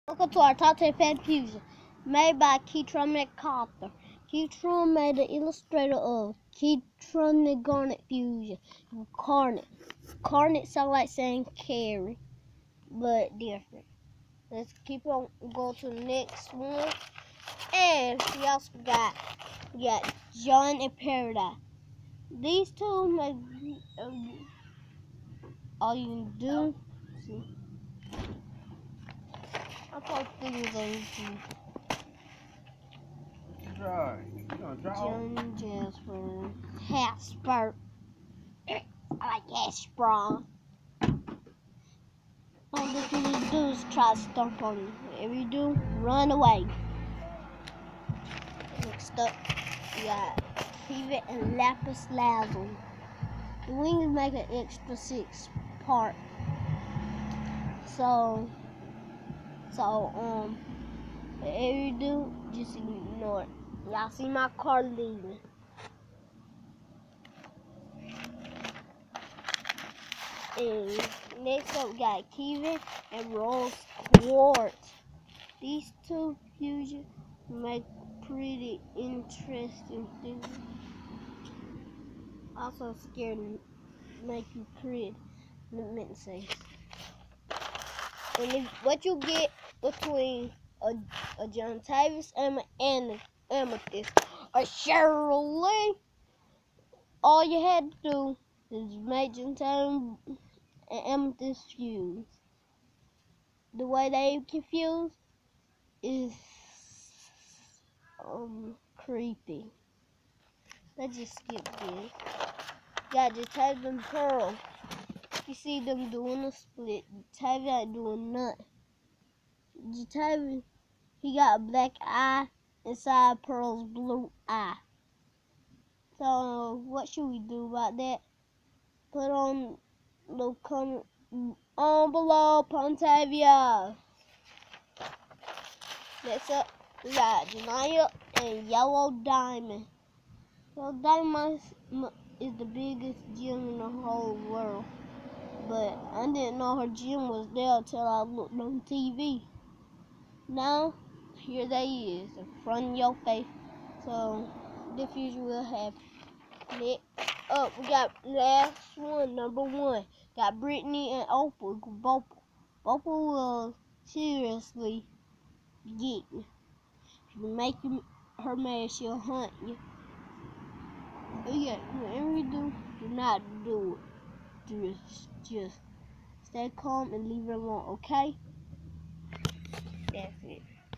Welcome to our top 10 fan fusion, made by Keytron McCarthy. Keytron made the illustrator of Keytron the Garnet Fusion. Carnet. Carnet sound like saying carry, but different. Let's keep on going to the next one. And we also got John and Paradise. These two make all you can do. See, I thought things on John Jasper Hasper. I like Hasper. All that you need to do is try to stomp on you. Whatever you do, run away. Next up, we got Kiwi and Lapis Lazuli. The wings make an extra 6 part. So, whatever you do, just ignore it. Y'all see my car leaving. And next up, we got Kiwi and Rose Quartz. These two fusions make pretty interesting things. Also scared and make you pretty. Meant to say. And what you get between a John Tavis and an Amethyst or Shirley, all you had to do is make John Tavis and Amethyst fuse. The way they confuse is creepy. Let's just skip this. Got Jatavi and Pearl. You see them doing a split. Jatavi ain't doing nothing. Jatavi, he got a black eye inside Pearl's blue eye. So what should we do about that? Put on the comment on below, Pontavia. Next up, we got Janaya and Yellow Diamond. Yellow Diamond is the biggest gym in the whole world. But I didn't know her gym was there until I looked on TV. Now, here they is, in front of your face. So, the future will happen. Next up, we got last one, number 1. Got Brittany and Opal. Opal will seriously get you. If you make her mad, she'll hunt you. But yeah, whatever you do not do it. Just stay calm and leave her alone, okay?